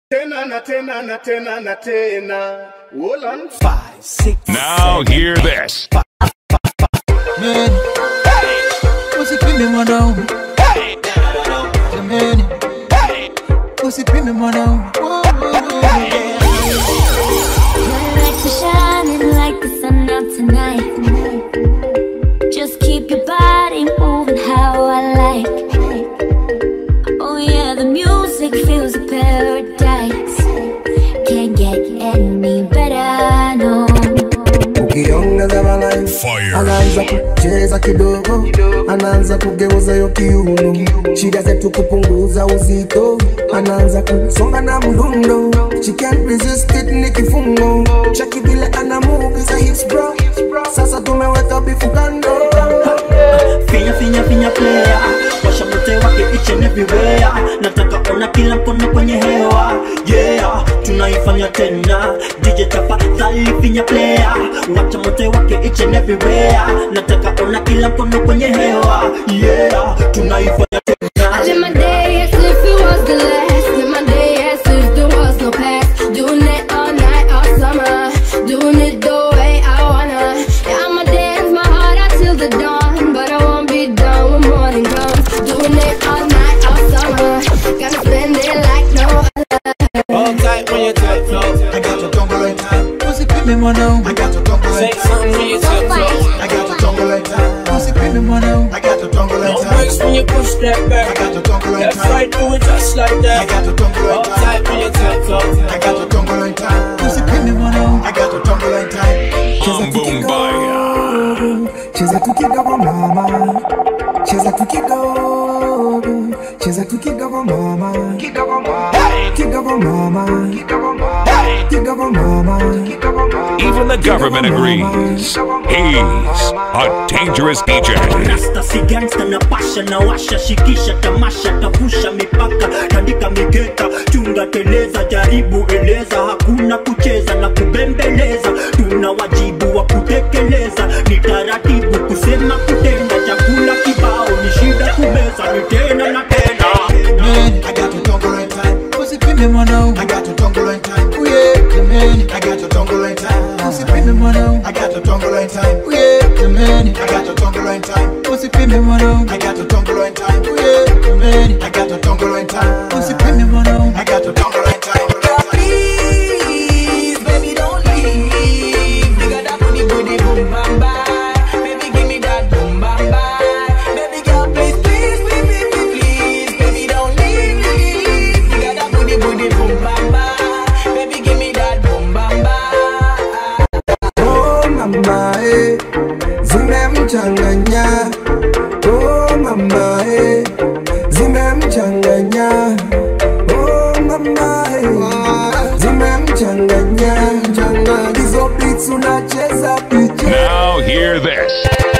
Tena na tena na tena na tena. Hold on. 5, 6. Now hear this. Man, usipime mwanaume. Jamani, usipime mwanaume. Lights are shining like the sun out tonight. Just keep your body moving how I like. Oh yeah, the music feels a paradise. Can't get any better, no. Ukiongeza balance, anaanza kucheza kidogo, anaanza kugeuza yo kiuno, shida zetu kupunguza uzito, anaanza kusonga na mdundo, she can't resist it ni kifungo, chaki vile ana move is a hits bro, sasa tumeweka bifu kando. Finya player, washa mote wake each and everywhere. Nataka ona kila mkono kwenye hewa. Yeah, tunaifanya tena. DJ tafadhali finya player, washa mote wake each and everywhere. Nataka ona kila mkono kwenye hewa. Yeah, tunaifanya tena. I live my day as if it was the last. Live my day as if there was no past. Doing it all night, all summer. Doing it the way I wanna. Yeah, I'ma dance my heart out till the dawn, but I won't be done when morning comes. Doing it all night, all summer. Gotta spend it like no other. All tight when you tight flow. I got your tongue like time. Usipime mwanaume. I got your tongue like Say something when you tight flow. I got your tongue like time. Usipime mwanaume. I got your tongue like No time. breaks when you push that I back. got your tongue like Left, time. right, do it just like I that. got your tongue All like time. tight when you tight flow. I got your tongue like time. Usipime mwanaume. I got your tongue like time. Boom bye. Cheza tu kidogo mama, cheza tu kidogo, cheza tu kidogo mama, kidogo mama, kidogo mama, kidogo mama. Even the government agrees. He's a dangerous DJ. Rasta si gangsta na pasha na washa, shikisha tamasha, tavusha mipaka, tandika migeta, chunga teleza, jaribu eleza, hakuna kucheza na kubembeleza, tuna wajibu wa kutekeleza, ni taratibu kusema kutenda, chakula kibao ni shida kumeza, ni tena na tena. Man, I got your tongue like time. usipime mwanaume. I got your tongue like time. Yeah, man, I got your tongue like time. usipime mwanaume. I got your tongue like time. Yeah, man, I got your tongue like time. usipime mwanaume. I got your tongue like time. Yeah, man, I got your tongue like time. usipime mwanaume. I got your tongue like time. Please, baby, don't leave. You got that booty, booty, boom, bam, bye. Baby, give me that boom, bam, bye. Baby girl, please, please, please, please, please. Baby, don't leave. You got that booty, booty, boom, bam, bye. Baby, give me that boom, bam, bye. Oh mama zimemchanganya. Oh mama zimemchanganya. Oh mama zimemchanganya. Hizo beats unacheza piche. Now hear this.